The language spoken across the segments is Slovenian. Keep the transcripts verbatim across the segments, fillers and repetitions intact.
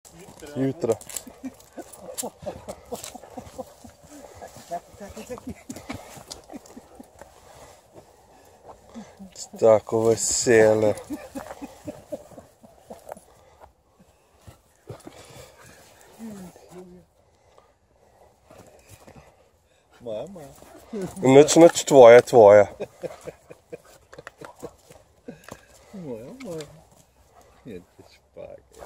Jutra. Tako vesele. Moja, moja. Nič, nič tvoja, tvoja. Moja, moja. Je to špage.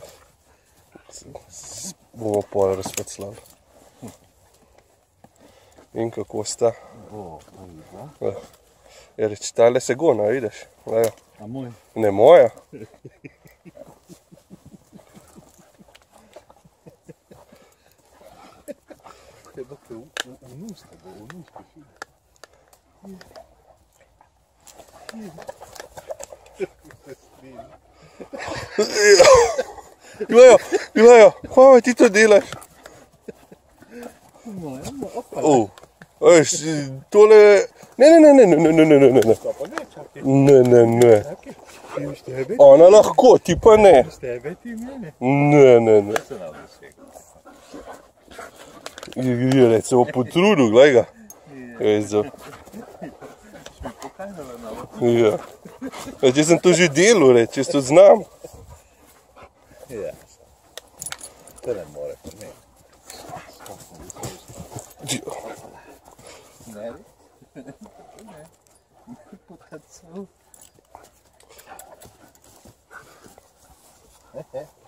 Bomo pol razpacljali. In kako sta? O, Liza. Ja, reč, tale se gona, vidiš? Lejo. A moj? Ne moja. Treba te v unuska, bo v unuska šli. Glejo, glejo, kaj ti to delaš? Moja, moja, opa. O, veš, tole... Ne, ne, ne, ne, ne, ne, ne, ne, ne, ne. To pa ne, čakaj. Ne, ne, ne. Čakaj, ti imaš tebe? Ona lahko, ti pa ne. Imaš tebe, ti mene. Ne, ne, ne. To se nam dosega. Je, reč, se bo potrudil, glej ga. Ezo. Šmi pokajala na ovo. Ja. Reč, jaz sem to že delal, reč, jaz to znam. Ja. To ne more, pa ne. Ne, ne. Pokacao.